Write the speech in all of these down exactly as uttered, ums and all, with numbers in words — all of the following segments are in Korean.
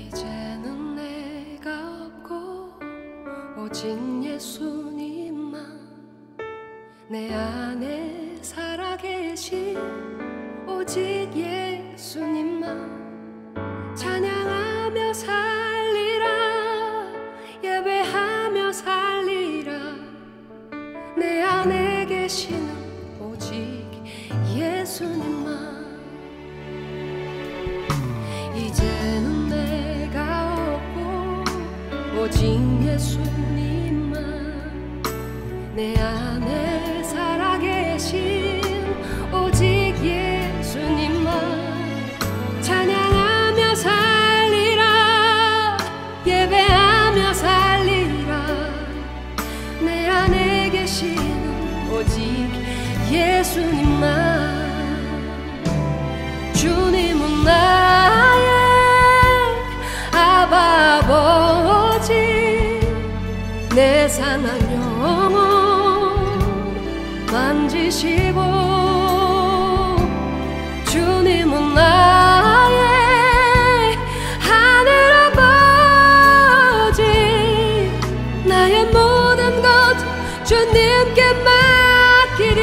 이제는 내가 없고 오직 예수님만 내 안에 살아계신 오직 예수님만 찬양하며 살리라 예배하며 살리라 내 안에 계시는 오직 예수님만 이제는 내가 없고 오직 예수님만 내 안에 살아계신 오직 예수님만 찬양하며 살리라 예배하며 살리라 내 안에 계시는 오직 예수님만 주님은 나의 아바 아버지 내 상한 영혼 만지시고 주님은 나의 하늘 아버지 나의 모든 것 주님께 맡기리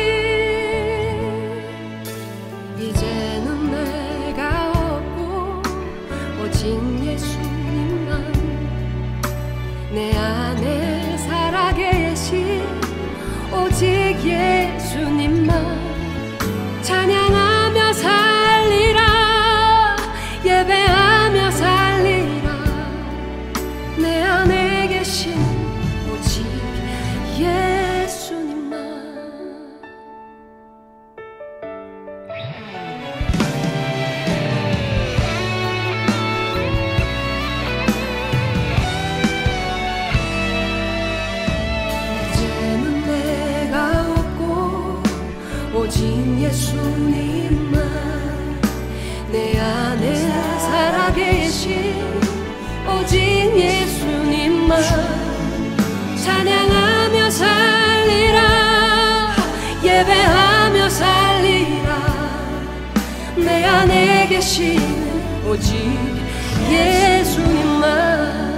이제는 내가 없고 오직 예수님만 내 안에 살아계신 오직 예수님만 찬양하며 살리라 예배하며 살리라 내 안에 계신 오직 예수님만 이제는 내가 없고 오직 예수님만 내 안에 살아계신 오직 예수님만 찬양하며 살리라 예배하며 살리라 내 안에 계신 오직 예수님만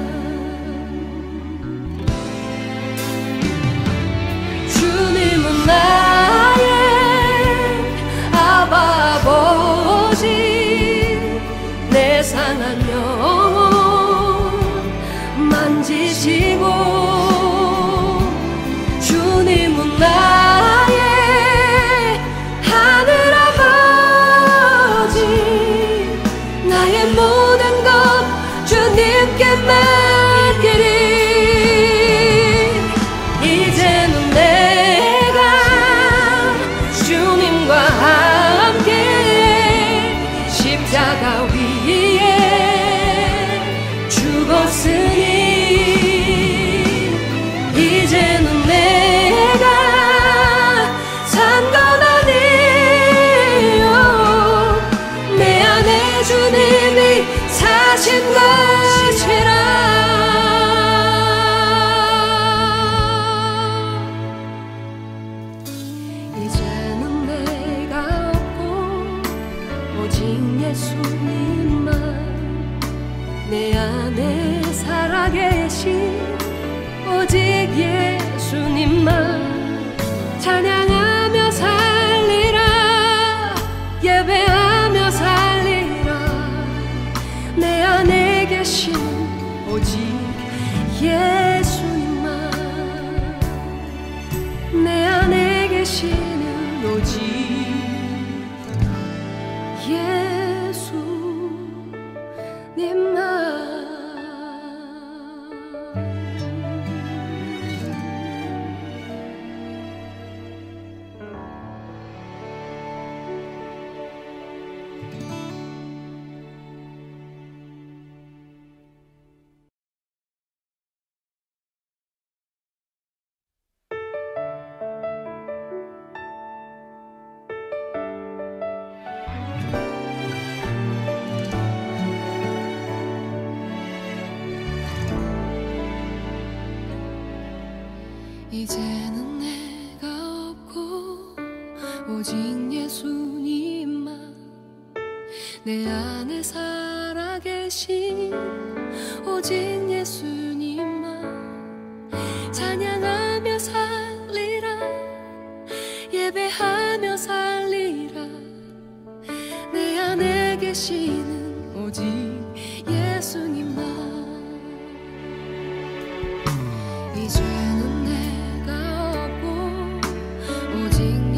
주님은 나의 아바 아버지 내 상한 영혼 만지시고 주님은 나의 하늘 아버지 나의 모든 것 주님께 맡기리 이제는 내가 주님과 함께 십자가 위에 죽었으니 이제는 내가 산 건 아니요 내 안에 주님이 사신 것이라 이제는 내가 없고 오직 예수님만 내 안에 살아계신 오직 예수님만 찬양하며 살리라 예배하며 살리라 내 안에 계신 오직 예수님만 내 안에 계시는 오직 예수님만 이제는 내가 없고 오직 예수님만 내 안에 살아계신 계신 오직 예수님만 찬양하며 살리라 예배하며 살리라 내 안에 계시는 오직 예수님만 이제는 내가 없고 오직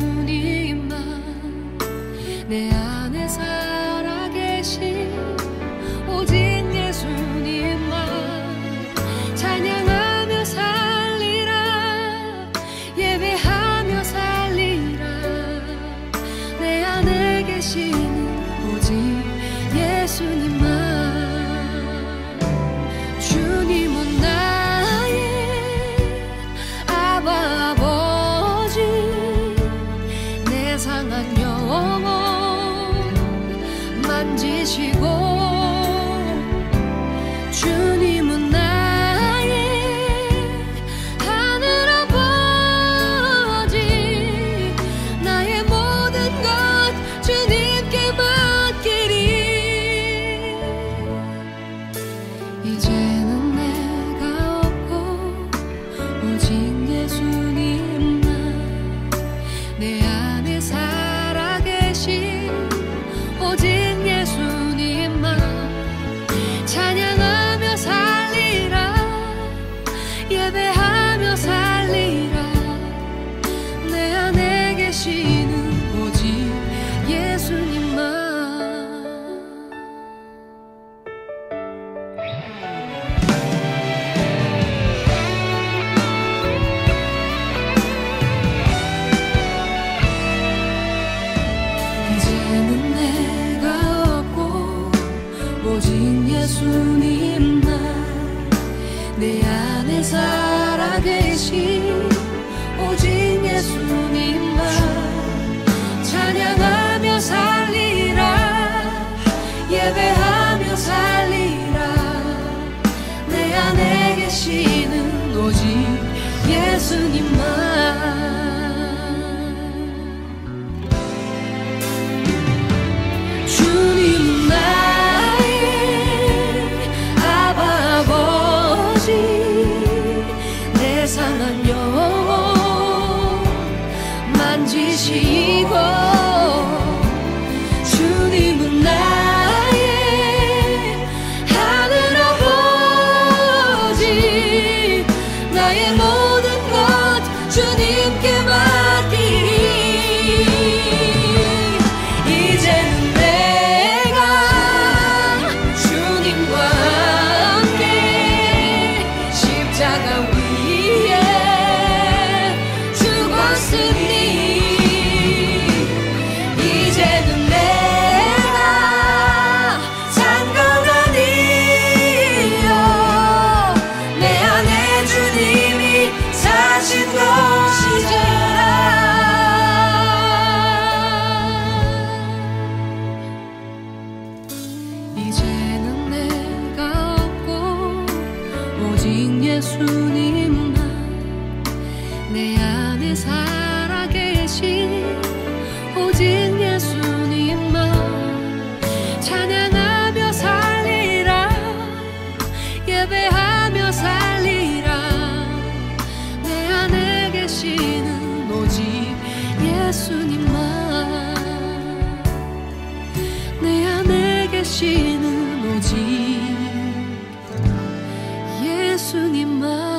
예수님만 내 안에 살아 계신 오직 예수님만 찬양하며 살리라 예배하며 살리라 내 안에 계시는 오직 예수님만 주님은 나의 아바 아버지 내 상한 영혼 만지시고 주님은 나의 하늘 아버지 나의 모든 것 주님께 맡기리 이제는 내가 없고 오직 예수님만 내 안에 살아계신 오직 예수님만 찬양하며 살리라 예배하며 살리라 내 안에 계시는 오직 예수님만 이제는 내가 없고 오직 예수님만 내 안에 살아계신 오직 예수님만 찬양하며 살리라 예배하며 살리라 내 안에 계시는 오직 예수님만 주님은 나의 아바 아버지 내 상한 영혼 만지시고 주님은 나의 하늘 아버지 나의 모든 것 주님께 맡기리 이제는 내가 주님과 함께 십자가 위에 죽었으니 이제는 내가 장가가 되어 내 안에 주님이 사신 것이잖아 이제는 내가 없고 오직 예수님만 내 안에 살아계신 오직 예수님만 찬양하며 살리라 예배하며 살리라 내 안에 계시는 오직 예수님만 내 안에 계시는 오직 예수님만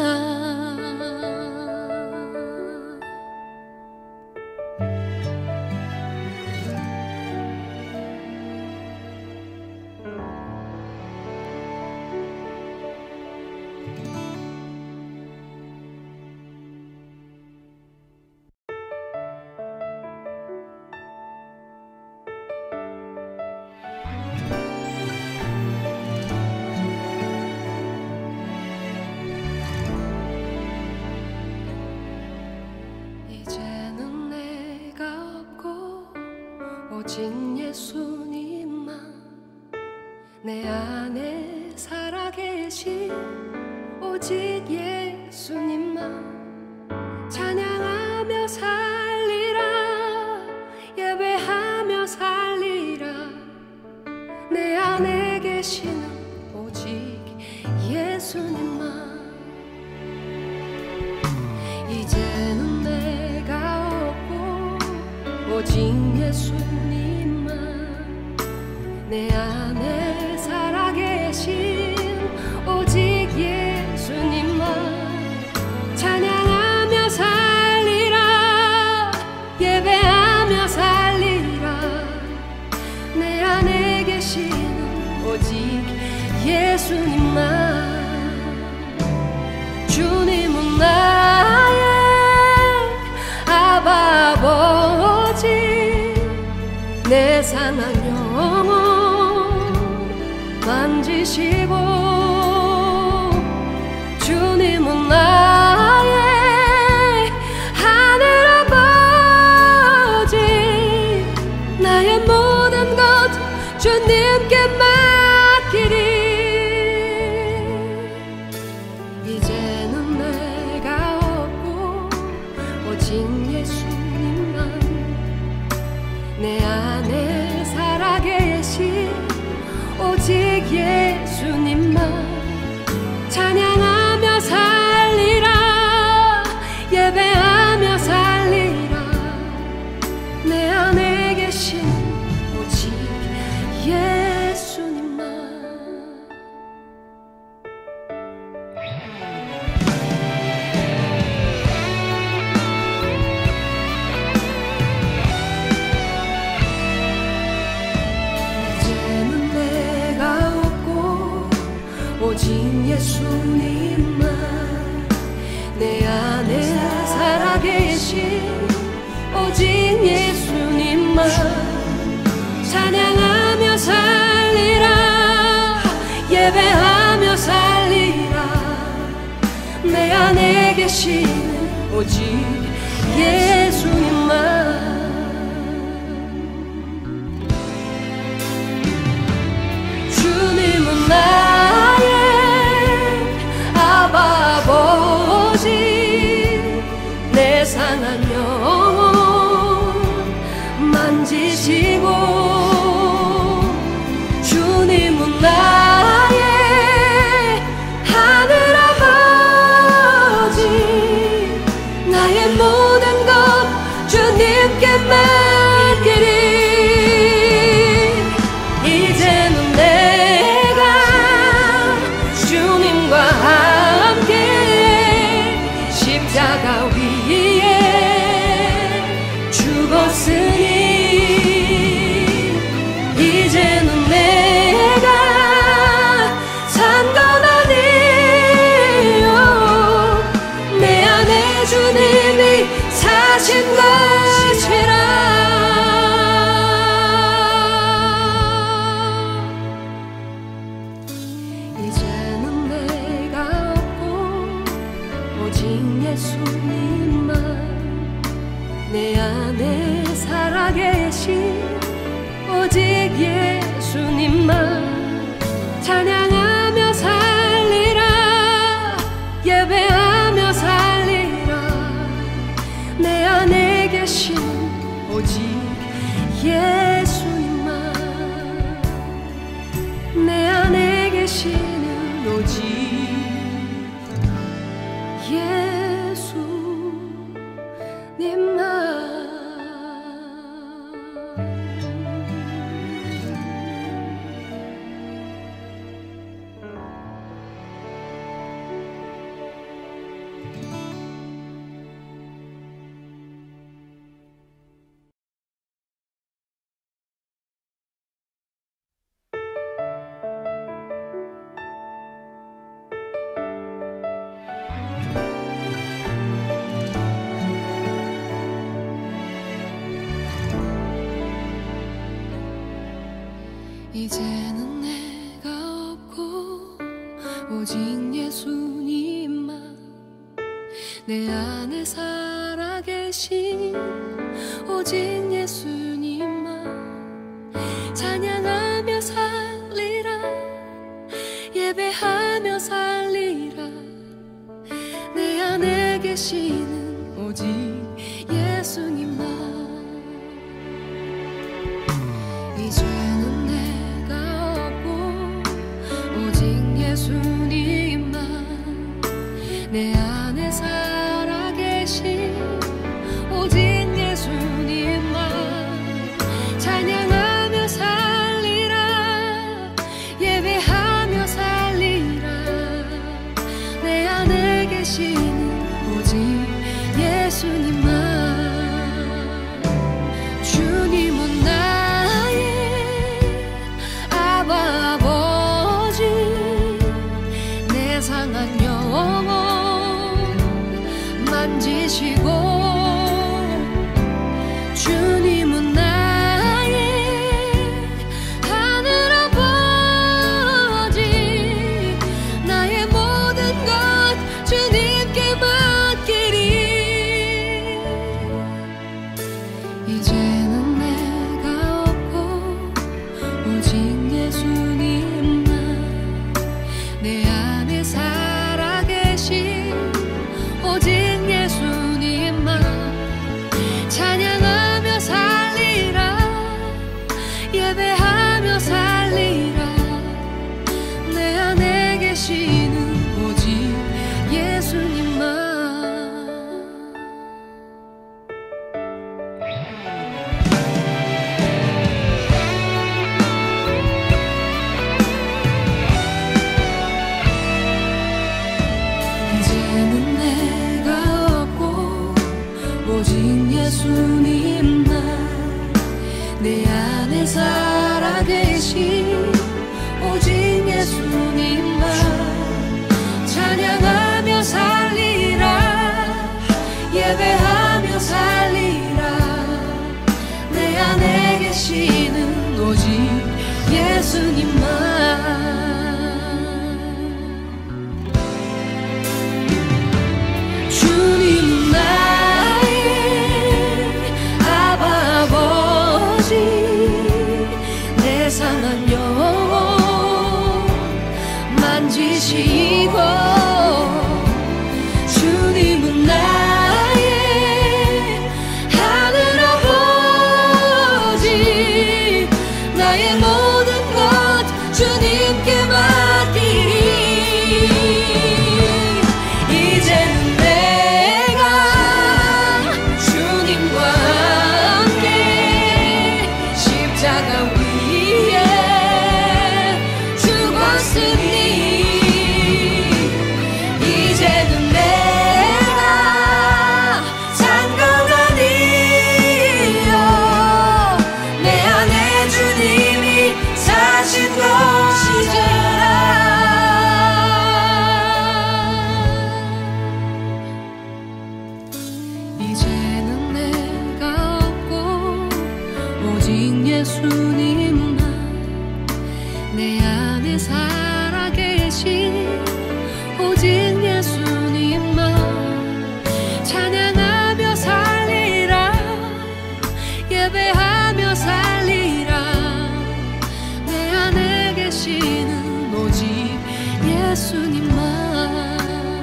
이제는 내가 없고 오직 예수님만 내 안에 살아계신 오직 예수님만 찬양하며 살리라 예배하며 살리라 내 안에 계신 계시는 오직 예수님만. 이제는 내가 없고 오직 예수님만 내 안에 살아계신 오직 예수님만 찬양하며 살리라 예배하며 살리라 내 안에 계시는 오직 예수님만. 주님은 나의 아바 아버지 내 상한 영혼 만지시고 주님은 나의 하늘 아버지 나의 모든 것 주님께 맡기리. 이제는 내가 없고 오직 예수님만 내 안에 살아계신 오직 예수님만 찬양하며 살리라 예배하며 살리라 내 안에 계신 오직 예수님만. 이제는 내가 없고 오직 예수님만 내 안에 살아계신 오직 예수님만 찬양하며 살리라 예배하며 살리라 내 안에 계신 오직 예수님만. 주님은 나의 아바 아버지 내 상한 영혼 만지시고 주님은 나의 하늘 아버지 나의 모든 것 주님께 맡기리. 이제는 내가 주님과 함께 십자가 위에 죽었으니 이제는 내가 산 건 아니요 내 안에 주님이 사신 것이라. 이제는 내가 없고 오직 예수님만 내 안에 살아계신 오직 예수님만 찬양하며 살리라 예배하며 살리라 내 안에 계신 오직 예수님만 내 안에 계시는 오직 예수님만. 이제는 내가 없고 오직 예수님만 내 안에 살아계신 오직 예수님만 찬양하며 살리라 예배하며 살리라 내 안에 계시는 오직 예수님만. 이제는 내가 없고 만지시고 주님은 나의 하늘 아버지 나의 모든 것 주님께 맡기리 이제는 내가 없고 오직 예수님만 내 안에 살아계신 오직 예수님만 찬양하며 살리라 예배하며 살리라 내 안에 계시는 오직 예수님만 이제는 내가 없고 오직 예수님만 내 안에 살아계신 오직 예수님만 찬양하며 살리라 예배하며 살리라 내 안에 계시는 오직 예수님만 주님은 나의 아바 아버지 내 상한 영혼 만지시고 주님은 나의 하늘 아버지 나의 모든 것 주님께 맡기리 이제는 내가 주님과 함께 십자가 위에 죽었으니 이제는 내가 장가가 되어 내 안에 주님이 사신 것이잖아 이제는 내가 없고 오직 예수님만 내 안에 살아계신 오직 예수님만 찬양하며 살리라 예배하며 살리라 내 안에 계시는 오직 예수님만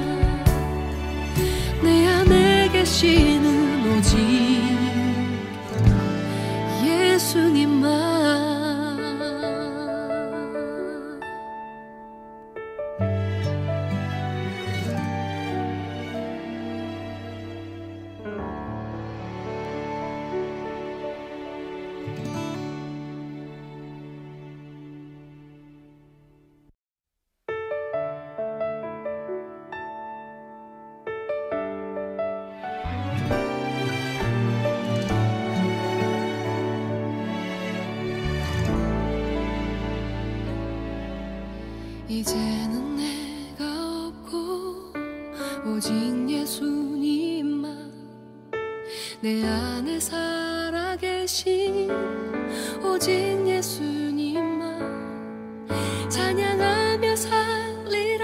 내 안에 계시는 오직 예수님만 이제는 내가 없고 오직 예수님만 내 안에 살아계신 오직 예수님만 찬양하며 살리라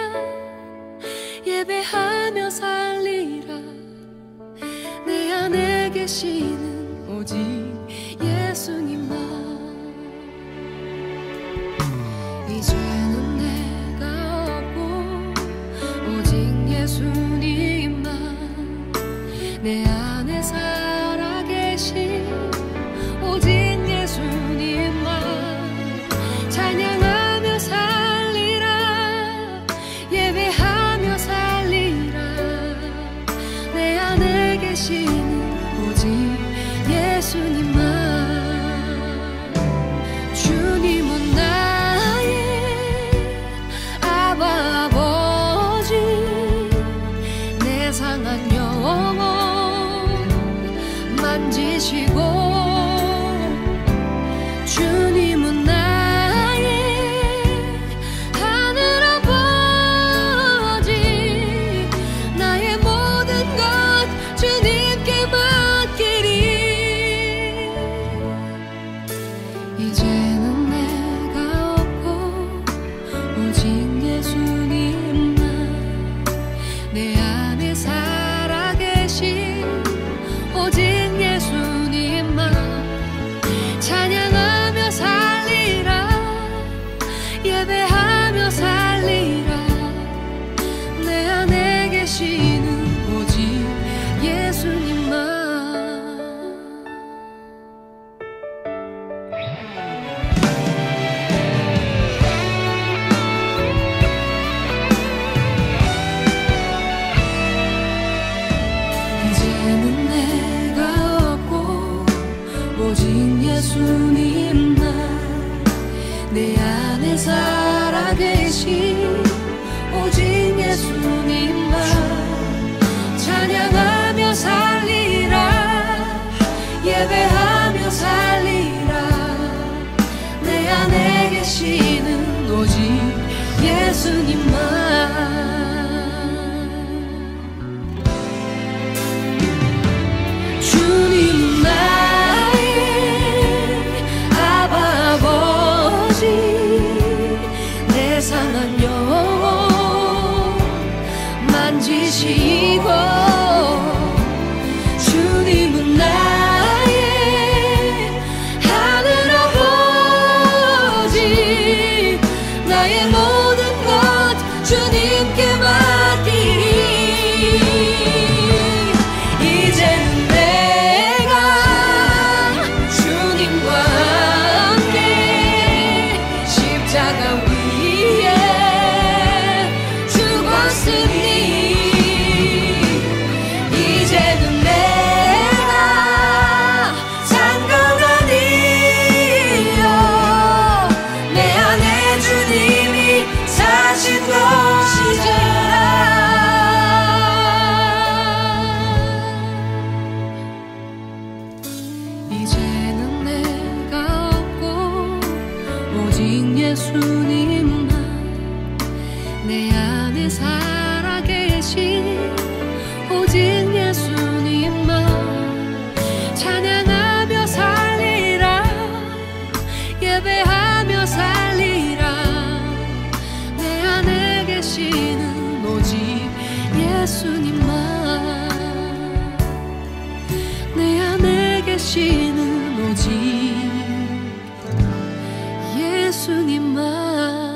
예배하며 살리라 내 안에 계시는 오직 예수님만 이제는 내가 없고 오직 예수님만 내 안에 살아계신 오직 예수님만 찬양하며 살리라 예배하며 살리라 내 안에 계시는 오직 예수님만 주님은 나의 아바 아버지 내 상한 영혼 만지시고 주님은 나의 하늘 아버지 나의 모든 것 내 안에 살아계신 오직 예수님만 찬양하며 살리라 예배하며 살리라 내 안에 계시는 오직 예수님만 주님은 나의 아바 아버지 내 상한 영혼 만지시고 주님은 나의 하늘 아버지 나의 모든 것 주님께 맡기리 이제는 내가 주님과 함께 십자가 위에 죽었으니 이제는 내가 산건가 이여 내 안에 주님이 사신 것이라 이제는 내가 없고 오직 예수님만 내 안에 살아계신 오직 예수님만 찬양하며 살리라 예배하며 살리라 내 안에 계시는 오직 예수님만 내 안에 계시는 오직 예수님만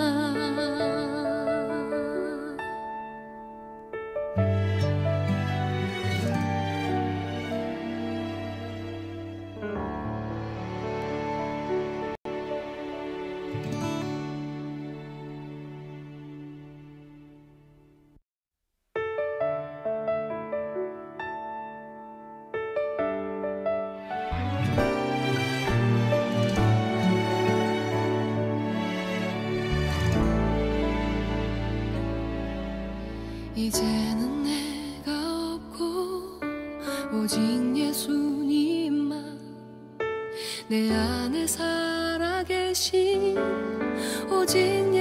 이제는 내가 없고 오직 예수님만 내 안에 살아계신 오직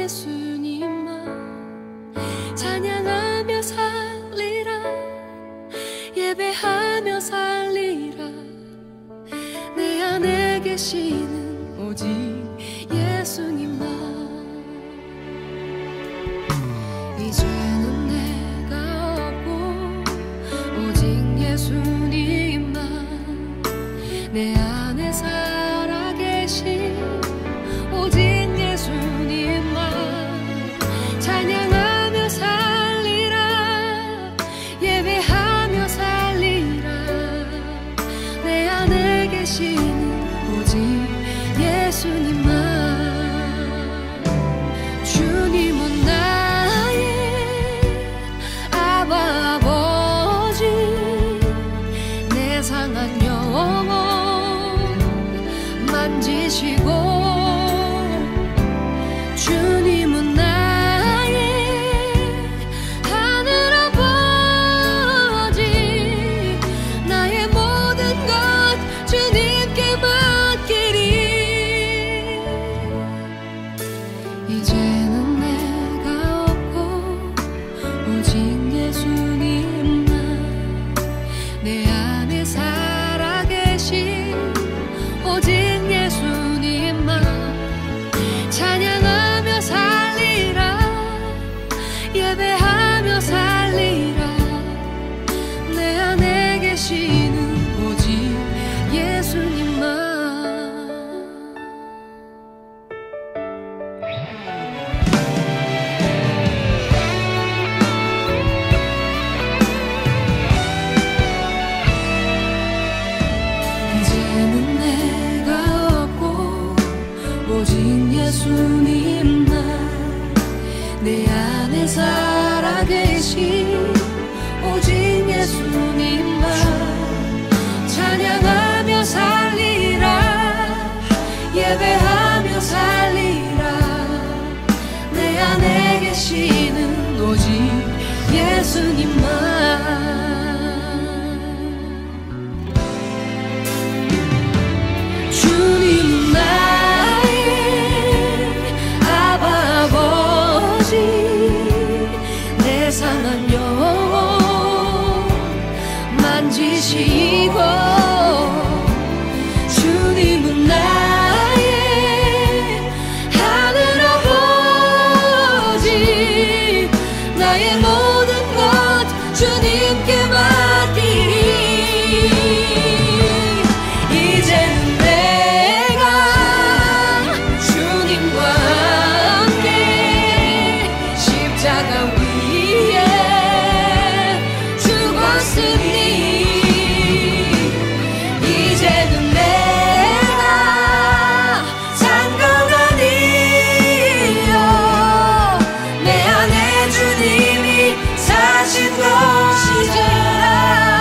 예수님만 찬양하며 살리라 예배하며 살리라 내 안에 계시는 오직 예수님만 이제는 예수님만 내 안에 살아계신 오직 예수님만 찬양하며 살리라 예배하며 살리라 내 안에 계시는 오직 예수님만 주님은 나의 아바 아버지 내 상한 영혼 만지시고 주님은 나의 하늘 아버지 나의 모든 것 주님께 맡기리 이제는 내가 없고 오직 예수님만 내 안에 살아계신 오직 예수님만 찬양하며 살리라 예배하며 살리라 내 안에 계시는 오직 예수님만 예수님만 내 안에 살아계신 오직 예수님만 찬양하며 살리라 예배하며 살리라 주님은 나의 아바 아버지 내 상한 영혼 만지시고 주님은 나의 하늘 아버지 나의 모든 것 주님께 맡기리 이제는 내가 주님과 함께 십자가 위에 죽었으니 이제는 내가 장가간 이여 내 안에 주님이 사신 것이라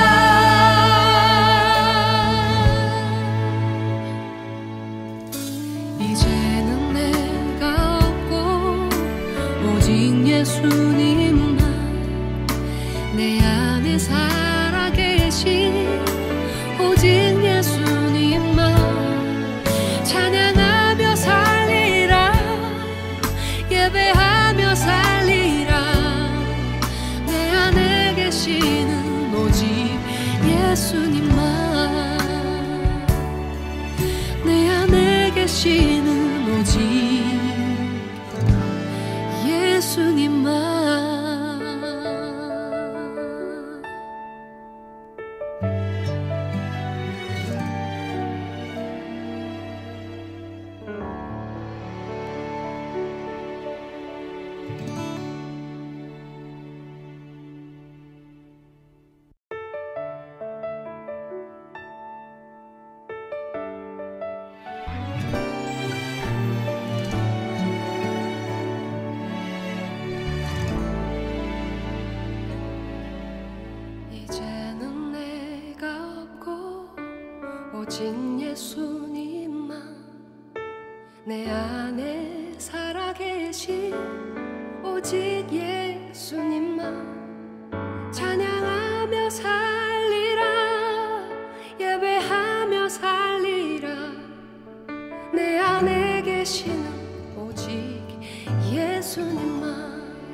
이제는 내가 없고 오직 예수님만 내 안에 살아계신 오직 예수님만 찬양하며 살리라 예배하며 살리라 내 안에 계시는 오직 예수님만 내 안에 계시는 오직 예수님만 이제는 내가 없고 오직 예수님만 내 안에 살아계신 오직 예수님만 찬양하며 살리라 예배하며 살리라 내 안에 계시는 오직 예수님만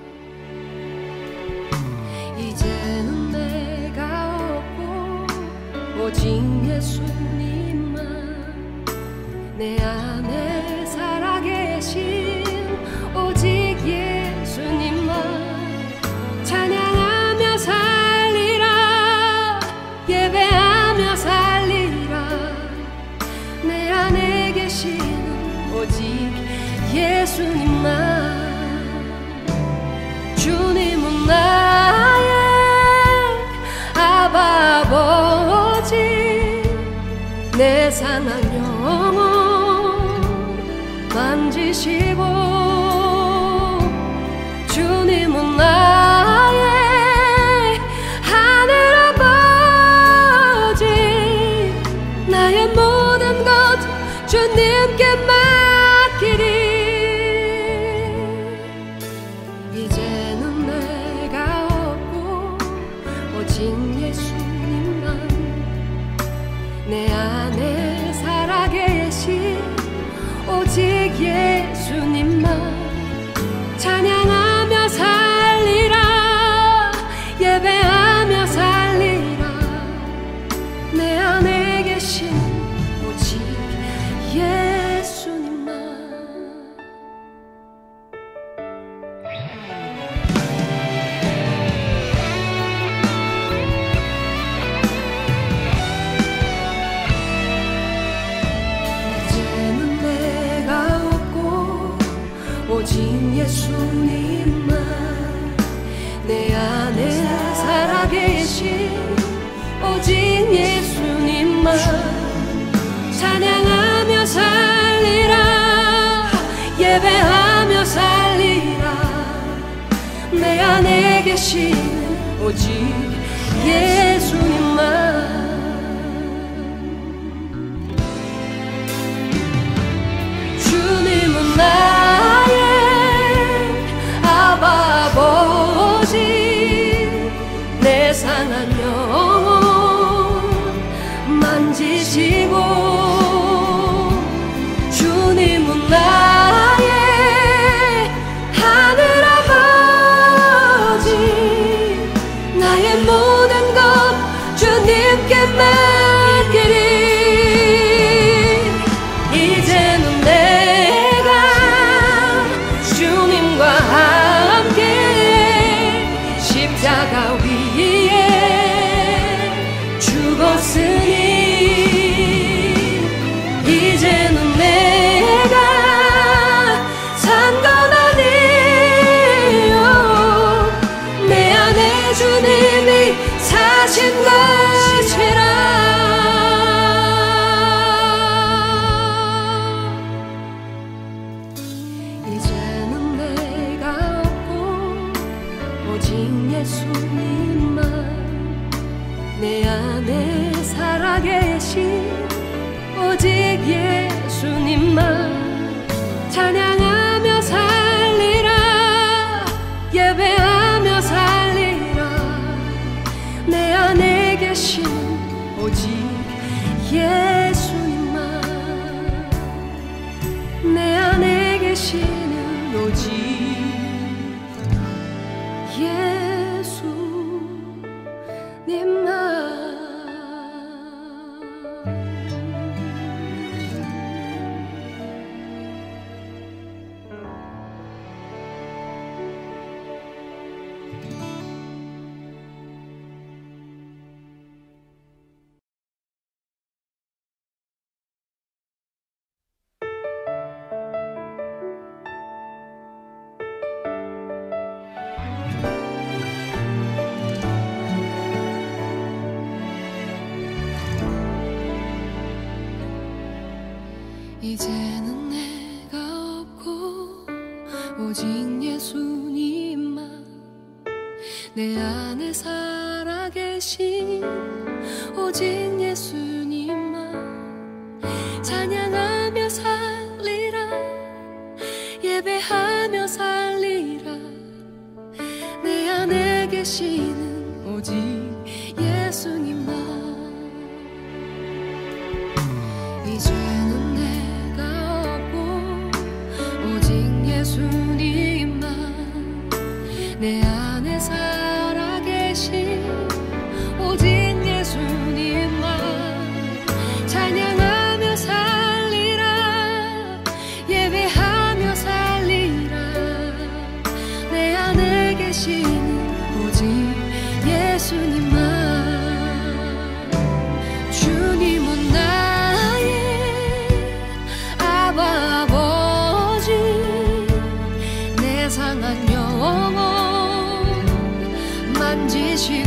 이제는 내가 없고 오직 예수님만 내 안에 살아계신 오직 예수님만 찬양하며 살리라 예배하며 살리라 내 안에 계시는 오직 예수님만 주님은 나의 아바 아버지 내 상한 영혼 만지시고 주님은 나의 하늘 아버지 나의 모든 것 주님께 맡기리 이제는 내가 없고 오직 예수님만 내 안에 살아계신 오직 예수님만 찬양하며 살리라 예배하며 살리라 내 안에 계신 오직 예수님만 이제는 내가 없고 오직 예수님만 내 안에 살아계신 오직 예수님만 찬양하며 살리라 예배하며 살리라 내 안에 계신 오직 예수님만 주님은 나의 아바 아버지 예수님만 내 안에 살아계신 오직 예수님만 찬양하며 살리라 예배하며 살리라 내 안에 계신 오직 예수님만 내 안에 계시는 오직 예수님만 이제는 내가 없고 오직 예수님만 내 안에 살아계신 오직 예수님만 찬양하며 살리라 예배하며 살리라 내 안에 계시는 오직 예수님만 이제는 예수님만 내 안에 살아계신 오직 예수님만 찬양하며 살리라 예배하며 살리라 내 안에 계시는 오직 예수님만 주님은 나의 아바 상한 영혼 만지시고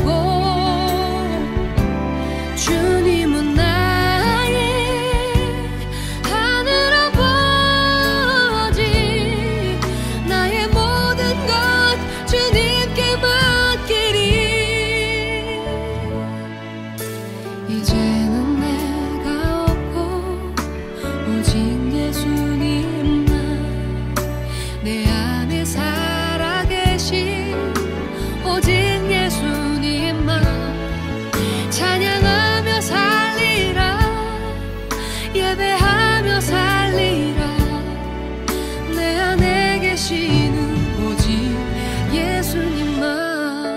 주님은 나의 하늘 아버지 나의 모든 것 주님께 맡기리 이제는 내가 없고 오직 예수님만 내 안에 살아계신 오직 예수님만 찬양하며 살리라 예배하며 살리라 내 안에 계시는 오직 예수님만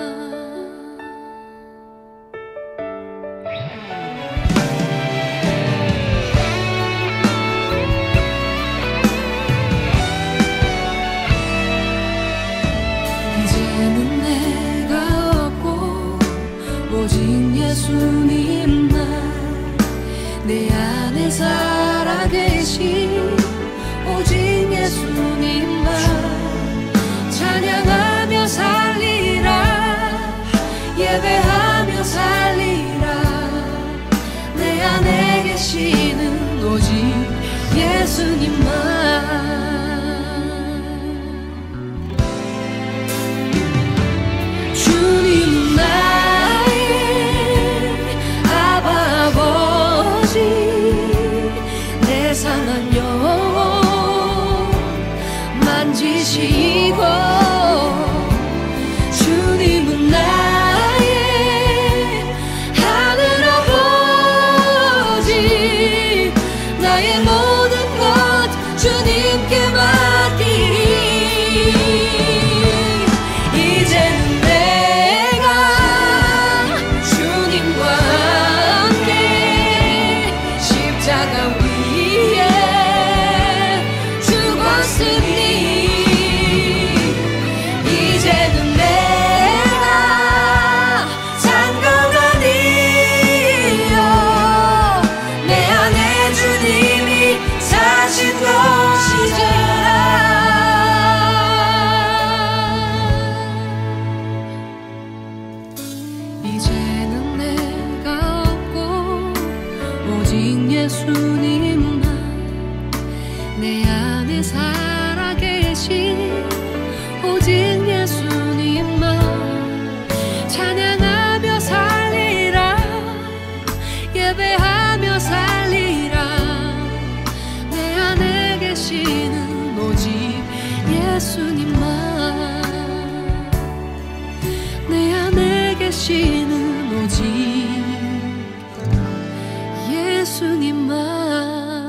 이제는 내가 없고 오직 예수님만 내 안에 살아계신 오직 예수님만 찬양하며 살리라 예배하며 살리라 내 안에 계시는 오직 예수님만 주님 나의 아바 아버지 내 상한 영혼 만지시고 주님은 나의 하늘 아버지 나의 모든 것 주님께 맡기리 이제는 십자가 위에 죽었으니 이제는 내가 찬송하니요 내 안에 주님이 사신 것이잖아 이제는 내가 없고 오직 예수님만 내 안에 살아계신 오직 예수님만 예수님만 내 안에 계시는 오직 예수님만.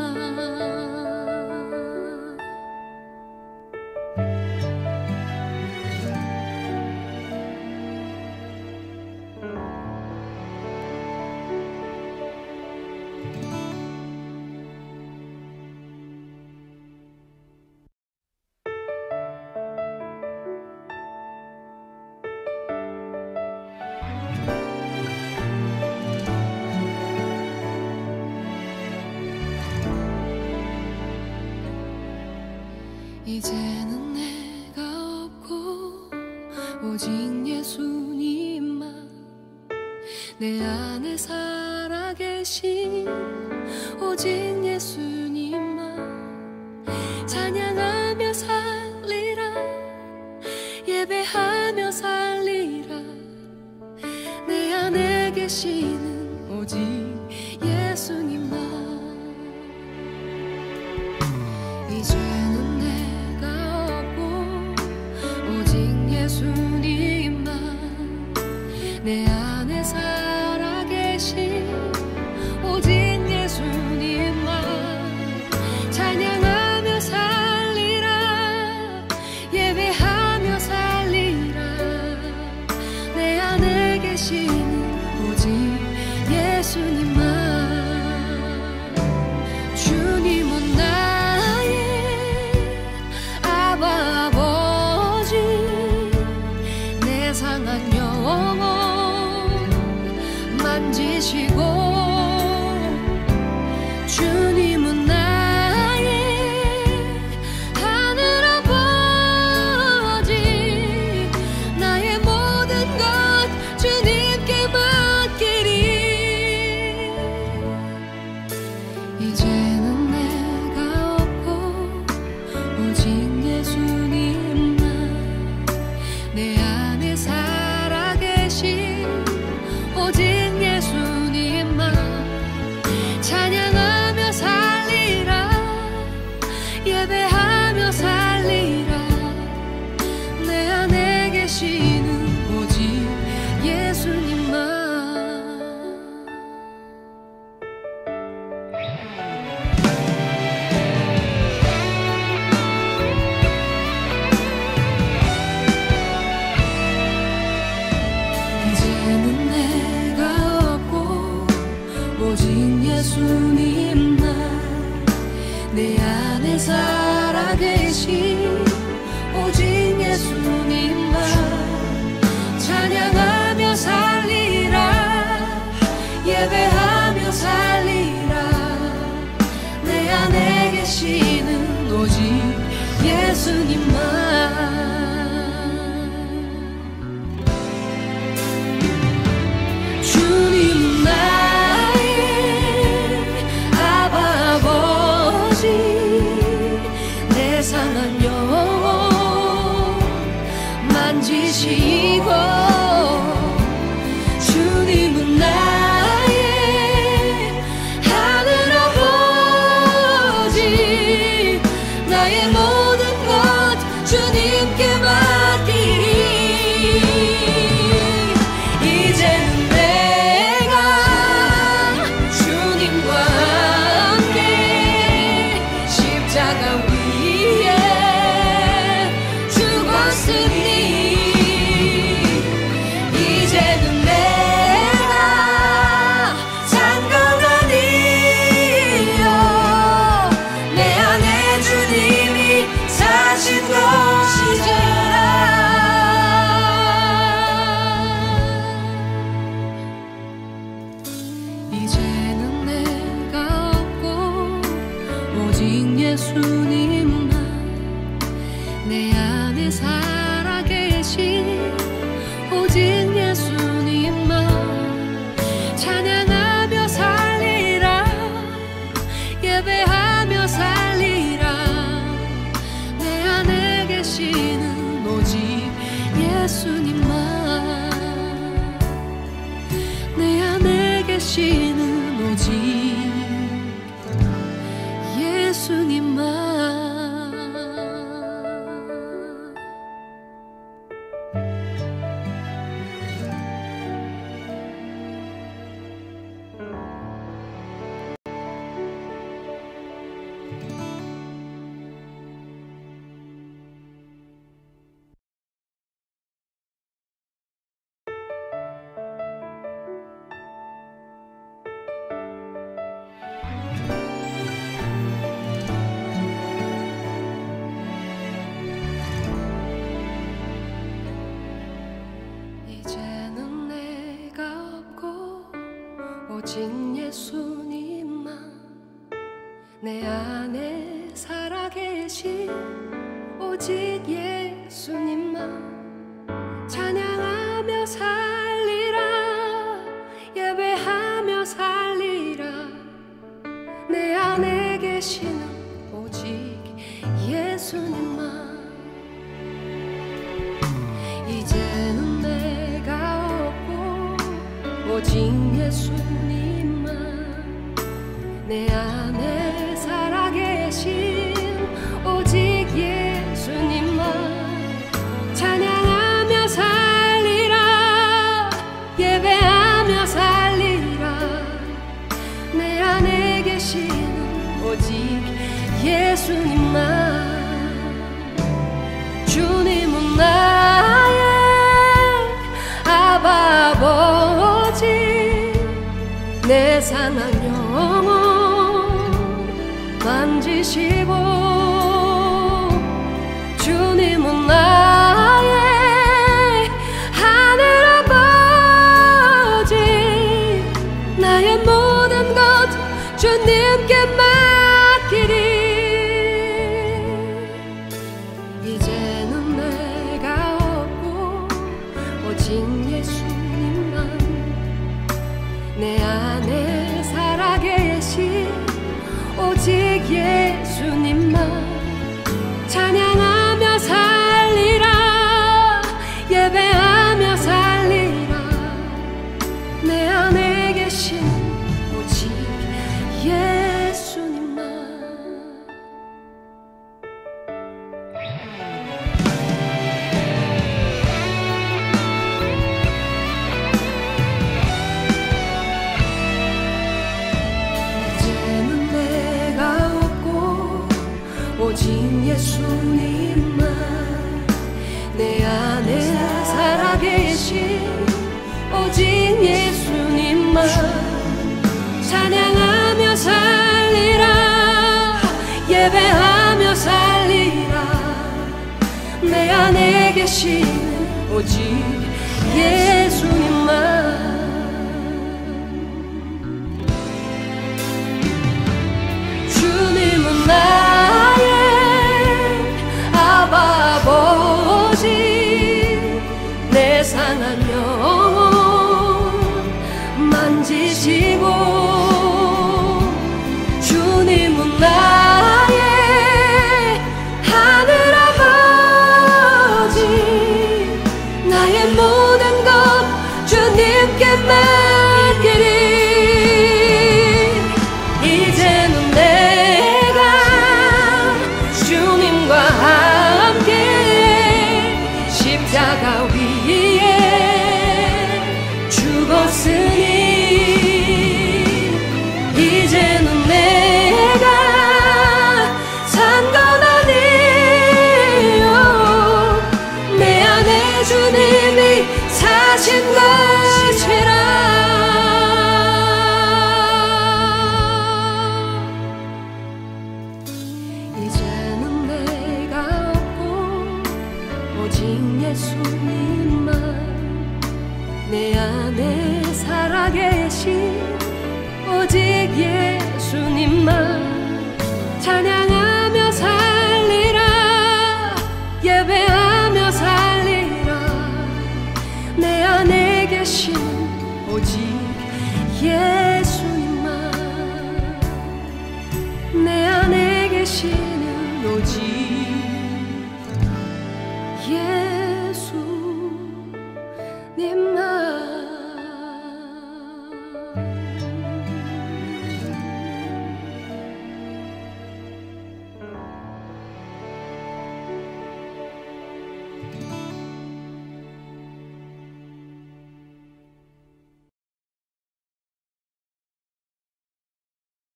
이제는 내가 없고 오직 예수님만 내 안에 살아계신 오직 예수님만 찬양하며 살리라 예배하며 살리라 내 안에 계시는 오직 예수님만. 이제는 예수님만 내 안에 살아계신 오직 예수님만 찬양하며 살리라 예배하며 살리라 내 안에 계시는 오직 예수님만. 주님은 나의 아바 아버지 상한 영혼 만지시고 주님은 나의 하늘 아버지 나의 모든 것 주님께 맡기리. 이제는 내가 없고 오직 예수님만 내 안에 살아계신 오직 예수님만 찬양하며 살리라 예배하며 살리라 내 안에 계시는 오직 예수님만. 오직 예수님만 내 안에 살아계신 오직 예수님만 찬양하며 살리라 예배하며 살리라 내 안에 계시는 오직 예수님만. 주님은 내 상한 영혼 만지시고 주님은 나의 하늘 아버지 나의 모든 것 주님께 맡기리. 이제는 내가 주님과 함께 십자가 위에 죽었으니 이제는 내가 장가가 되어 내 안에 주님이 사신 것이잖아. 이제는 내가 없고 오직 예수님만 내 안에 살아계신 오직 예수님만 찬양하며 살리라 예배하며 살리라 내 안에 계시는 오직 예수님만 내 안에 계시는 오직 예수님만. 이제는 내가 없고 오직 예수님만 내 안에 살아계신 오직 예수님만 찬양하며 살리라 예배하며 살리라 내 안에 계시는 오직 예수님만 이제는 내가 없고 오직 예수님만 내 안에 살아계신 오직 예수님만 찬양하며 살리라 예배하며 살리라 내 안에 계시는 오직 예수님만 주님은 나의 아바 아버지 내 상한 영혼 만지시고 주님은 나의 하늘 아버지 나의 모든 것 주님께 맡기리 이제는 내가 없고 오직 예수님만 내 안에 살아계신 오직 예수님만 찬양하며 살리라 예배하며 살리라 내 안에 계신 오직 예수님만 이제는 내가 없고 오직 예수님만 내 안에 살아계신 오직 예수님만 찬양하며 살리라 예배하며 살리라 내 안에 계신 오직 예수님만 주님은 나의 아바 아버지 내 상한 영혼 만지시고 주님은 나의 하늘 아버지 나의 모든 것 주님께 맡기리 이제는 내가 주님과 함께 십자가 위에 죽었으니 이제는 내가 산 건 아니요 내 안에 주님이 사신 것이라 이제는 내가 없고 오직 예수님만 내 안에 살아계신 오직 예수님만 찬양하며 살리라 예배하며 살리라 내 안에 계신 오직 예수님만